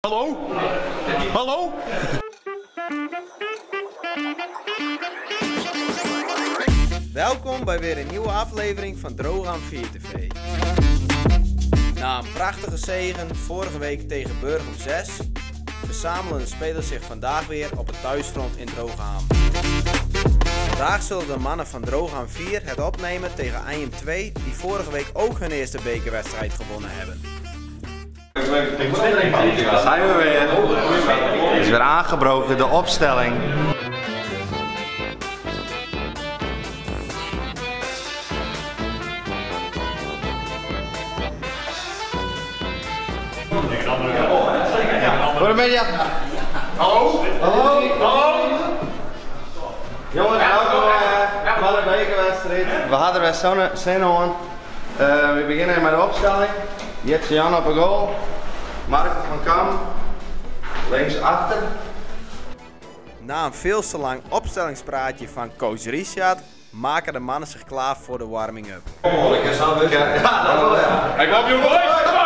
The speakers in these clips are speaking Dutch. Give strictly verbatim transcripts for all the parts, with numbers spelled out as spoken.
Hallo? Hallo? Welkom bij weer een nieuwe aflevering van Droogam vier T V. Na een prachtige zegen vorige week tegen Burgum zes verzamelen de spelers zich vandaag weer op het thuisfront in Droogam. Vandaag zullen de mannen van Droogam vier het opnemen tegen Anjem twee, die vorige week ook hun eerste bekerwedstrijd gewonnen hebben. Daar zijn we weer. Het is weer aangebroken, de opstelling. Goedemiddag. Hallo? Hallo? Hallo? Jongens, welkom bij de bekerwedstrijd. We hadden weer zo'n zin aan. Uh, we beginnen met de opstelling. Jetse Jan op een goal. Marco van Kam. Links achter. Na een veel te lang opstellingspraatje van coach Richard maken de mannen zich klaar voor de warming-up. Oh, ik is al weer. Ja, dat wel ja. Ik kom jongen!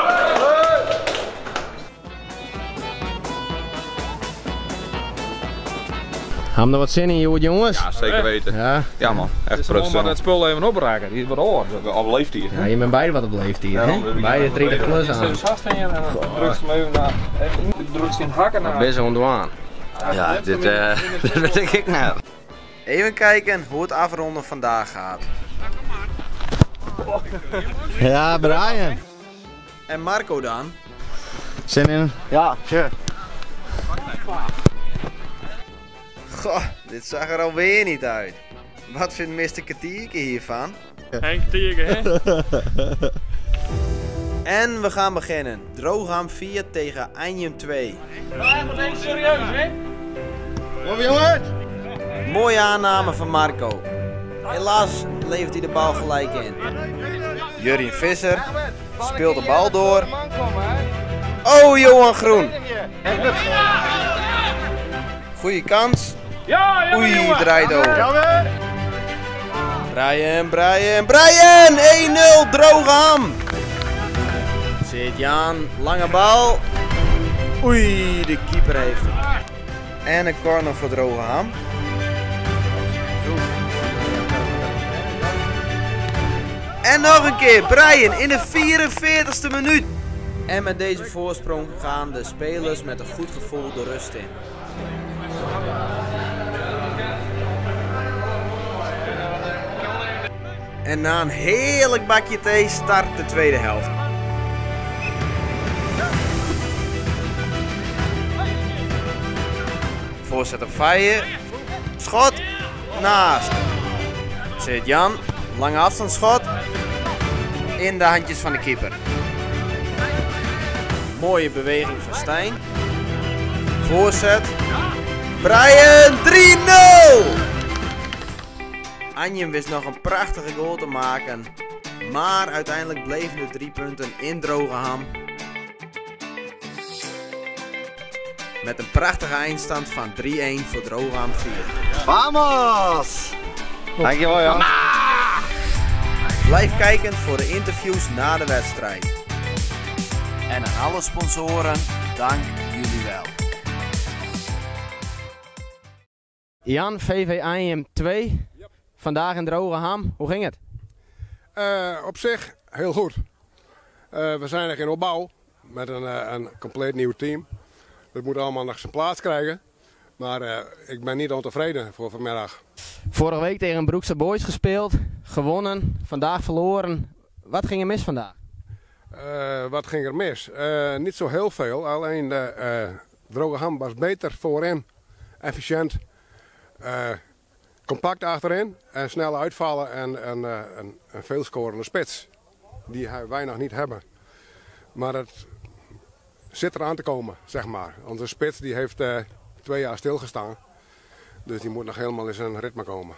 Hebben we er wat zin in, jongens? Ja, zeker weten. Ja, Ja man, echt Dus prachtig. maar het spul even opraken, die is wat oor. Op leeftijd. ja je bent beide wat op leeftijd, Ja, hè? we Beide beginnen drietig plus Dus aan. er vast in je en dan drukt ze hem even naar. En drukt ze in hakken naar. Best ondwaan. Ja, dit, uh, dit weet ik net. Even kijken hoe het afronden vandaag gaat. Ja, Brian. En Marco dan? Zin in? Ja, sure. Goh, dit zag er alweer niet uit. Wat vindt mister Katierke hiervan? Henk Tiger, hè? En we gaan beginnen. Droogam vier tegen Anjem twee. Ja, maar even serieus, hè? Kom jongens! Mooie aanname van Marco. Helaas levert hij de bal gelijk in. Jurien Visser speelt de bal door. Oh, Johan Groen. Goeie kans. Ja, jongen, Oei, jongen. draait over. Brian, Brian, Brian! één nul, Droogam. Zit Jan, lange bal. Oei, de keeper heeft hem. En een corner voor Droogam. En nog een keer, Brian in de vierenveertigste minuut. En met deze voorsprong gaan de spelers met een goed gevoel de rust in. En na een heerlijk bakje thee start de tweede helft. Voorzet op Feijer. Schot. Naast. Zit Jan. Lange afstandsschot. In de handjes van de keeper. Mooie beweging van Stijn. Voorzet. Brian drie nul! Anjem wist nog een prachtige goal te maken. Maar uiteindelijk bleven de drie punten in Droogam. Met een prachtige eindstand van drie één voor Droogam vier. Vamos! Dankjewel Jan. Blijf kijken voor de interviews na de wedstrijd. En aan alle sponsoren, dank jullie wel. Jan, V V Anjem twee. Vandaag in Droogam. Hoe ging het? Uh, op zich heel goed. Uh, we zijn nog in opbouw met een, uh, een compleet nieuw team. Dat moet allemaal nog zijn plaats krijgen. Maar uh, ik ben niet ontevreden voor vanmiddag. Vorige week tegen Broekse Boys gespeeld. Gewonnen. Vandaag verloren. Wat ging er mis vandaag? Uh, wat ging er mis? Uh, niet zo heel veel. Alleen de uh, Droogam was beter voorin. Efficiënt. Uh, compact achterin. En snel uitvallen. En, en uh, een, een veelscorende spits. Die wij nog niet hebben. Maar het zit eraan te komen, zeg maar. Onze spits die heeft uh, twee jaar stilgestaan. Dus die moet nog helemaal in zijn ritme komen.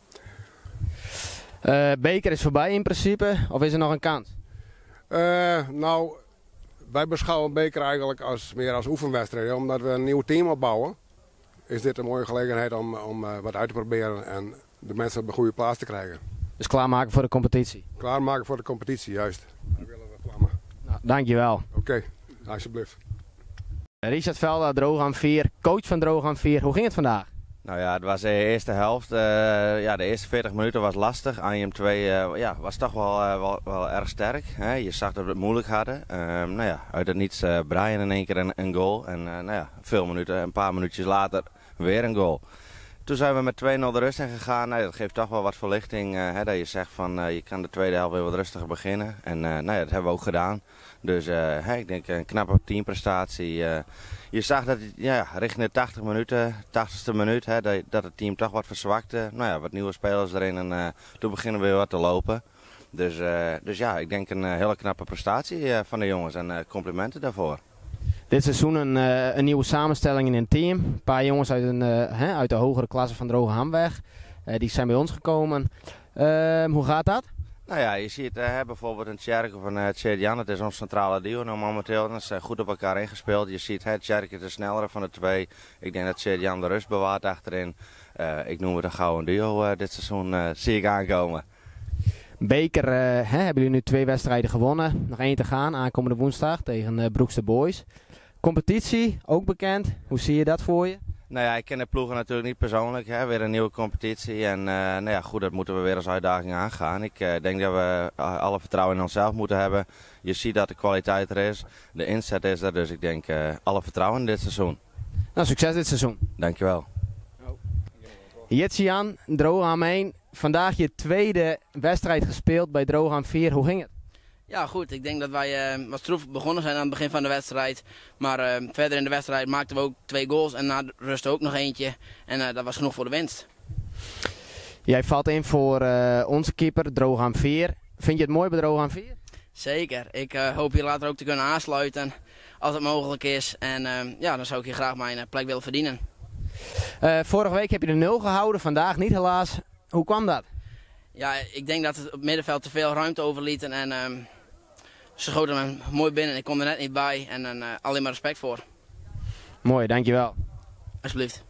Uh, beker is voorbij in principe. Of is er nog een kans? Uh, nou, wij beschouwen beker eigenlijk als, meer als oefenwedstrijd. Omdat we een nieuw team opbouwen, is dit een mooie gelegenheid om, om uh, wat uit te proberen en de mensen op een goede plaats te krijgen. Dus klaarmaken voor de competitie? Klaarmaken voor de competitie, juist. Daar willen we vlammen. Nou, dankjewel. Oké, okay, alsjeblieft. Richard Velda, Droogam vier, coach van Droogam vier. Hoe ging het vandaag? Nou ja, het was de eerste helft. Uh, ja, de eerste veertig minuten was lastig. A M twee uh, ja, was toch wel, uh, wel, wel erg sterk. Hè? Je zag dat we het moeilijk hadden. Uh, nou ja, uit het niets uh, Brian in één keer een, een goal. En uh, nou ja, veel minuten, een paar minuutjes later weer een goal. Toen zijn we met twee nul de rust in gegaan. Nou, dat geeft toch wel wat verlichting. Uh, hè, dat je zegt van uh, je kan de tweede helft weer wat rustiger beginnen. En uh, nou ja, dat hebben we ook gedaan. Dus uh, hey, ik denk een knappe teamprestatie. Uh, je zag dat ja, richting de tachtig minuten, tachtigste minuut, hè, dat, dat het team toch wat verzwakte. Nou ja, wat nieuwe spelers erin en uh, toen beginnen we weer wat te lopen. Dus, uh, dus ja, ik denk een uh, hele knappe prestatie uh, van de jongens en uh, complimenten daarvoor. Dit seizoen een, uh, een nieuwe samenstelling in een team. Een paar jongens uit, een, uh, hè, uit de hogere klasse van Drogehamweg. Uh, die zijn bij ons gekomen. Uh, hoe gaat dat? Nou ja, je ziet uh, bijvoorbeeld een Tjerk of een uh, Tjerk-Jan, het is ons centrale duo nou momenteel. Dat is uh, goed op elkaar ingespeeld. Je ziet uh, Tjerk is de snellere van de twee. Ik denk dat Tjerk-Jan de rust bewaart achterin. Uh, ik noem het een gouden duo uh, dit seizoen, uh, zie ik aankomen. Beker uh, hè, hebben jullie nu twee wedstrijden gewonnen. Nog één te gaan, aankomende woensdag tegen uh, Broekse Boys. Competitie, ook bekend. Hoe zie je dat voor je? Nou ja, ik ken de ploegen natuurlijk niet persoonlijk. Hè. Weer een nieuwe competitie. En uh, nou ja, goed, dat moeten we weer als uitdaging aangaan. Ik uh, denk dat we alle vertrouwen in onszelf moeten hebben. Je ziet dat de kwaliteit er is. De inzet is er. Dus ik denk uh, alle vertrouwen in dit seizoen. Nou, succes dit seizoen. Dankjewel. Jitsi-Jan, Droogam één. Vandaag je tweede wedstrijd gespeeld bij Droogam vier. Hoe ging het? Ja, goed. Ik denk dat wij uh, wat stroef begonnen zijn aan het begin van de wedstrijd. Maar uh, verder in de wedstrijd maakten we ook twee goals en na de rust ook nog eentje. En uh, dat was genoeg voor de winst. Jij valt in voor uh, onze keeper, Droogam vier. Vind je het mooi bij Droogam vier? Zeker. Ik uh, hoop hier later ook te kunnen aansluiten als het mogelijk is. En uh, ja, dan zou ik hier graag mijn uh, plek willen verdienen. Uh, vorige week heb je de nul gehouden, vandaag niet helaas. Hoe kwam dat? Ja, ik denk dat het op het middenveld te veel ruimte overlieten en... Uh, Ze schoten me mooi binnen, ik kon er net niet bij en uh, alleen maar respect voor. Mooi, dankjewel. Alsjeblieft.